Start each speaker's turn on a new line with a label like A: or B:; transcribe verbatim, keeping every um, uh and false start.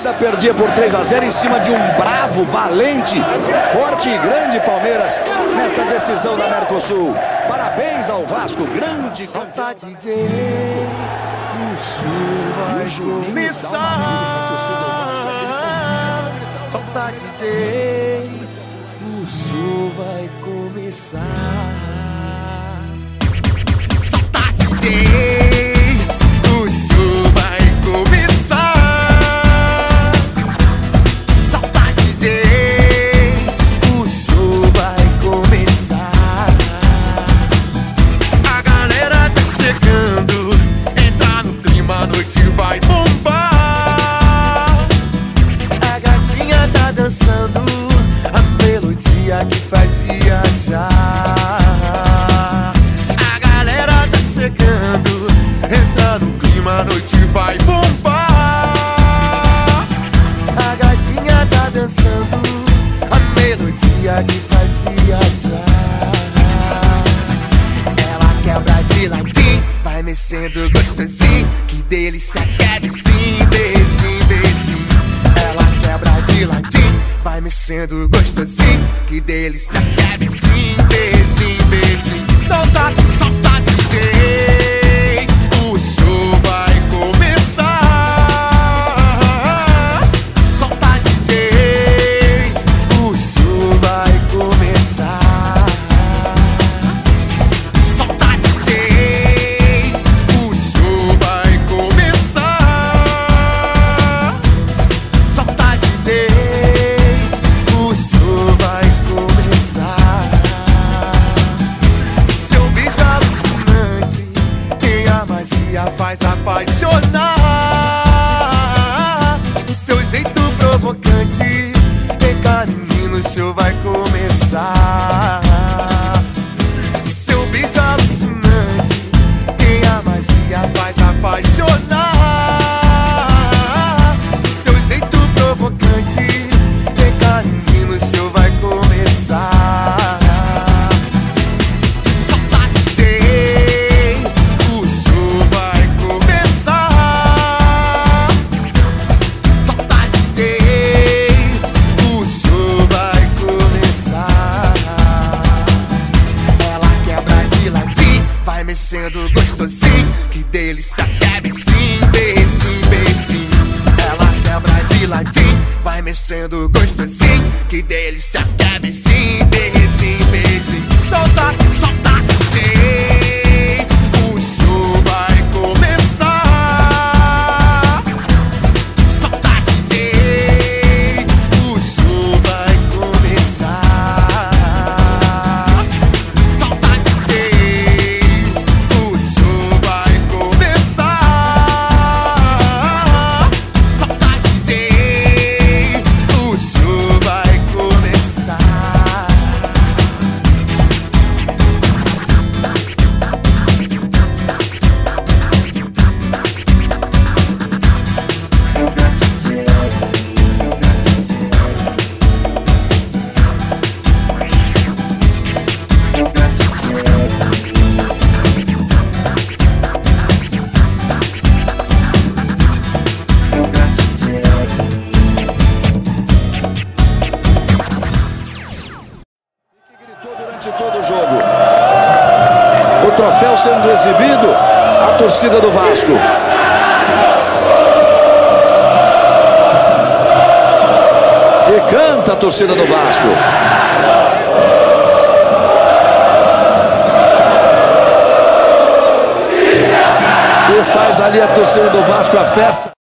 A: rodada perdia por três a zero em cima de um bravo, valente, forte e grande Palmeiras nesta decisão da Mercosul. Parabéns ao Vasco, grande
B: Solta D J, o show vai começar. Solta D J, o show vai começar. Solta D J, o show vai começar. Solta D J, o show vai começar. A galera tá chegando, entra no clima, a noite vai bombar. A gatinha tá dançando, a melodia que faz viajar. A galera tá chegando, entra no clima, a noite vai bombar. A gatinha tá dançando, a melodia que faz viajar. Ela quebra de ladinho, vai mexendo gostosinho, que delícia, quer sim, beijinho, beijinho. Ela quebra de ladinho, vai mexendo gostosinho, que delícia, quer sim, beijinho, beijinho. Solta, solta D J, o show vai começar. Solta D J, o show vai começar. Solta D J, o show vai começar. Solta D J, o show vai começar. Seu beijo alucinante, quem a magia faz apaixonar. O seu jeito provocante, vem cá menino, o show vai começar. Seu beijo alucinante, quem a magia faz apaixonar. O seu jeito provocante, vem cá menino, o show vai começar. Solta D J, o show vai começar. Solta D J, o show vai começar. Ela quebra de ladinho, vai mexendo gostosinho, que delícia, quer beijinho, beijinho, beijinho. Ela quebra de ladinho, vai mexendo gostosinho, que delícia, quer beijinho, beijinho, beijinho. Solta, solta D J, o show vai começar. Solta D J, o show vai começar. Solta D J, o show vai começar. Solta D J, o show vai começar.
A: durante todo o jogo. O troféu sendo exibido, a torcida do Vasco. E canta a torcida do Vasco. E faz ali a torcida do Vasco a festa.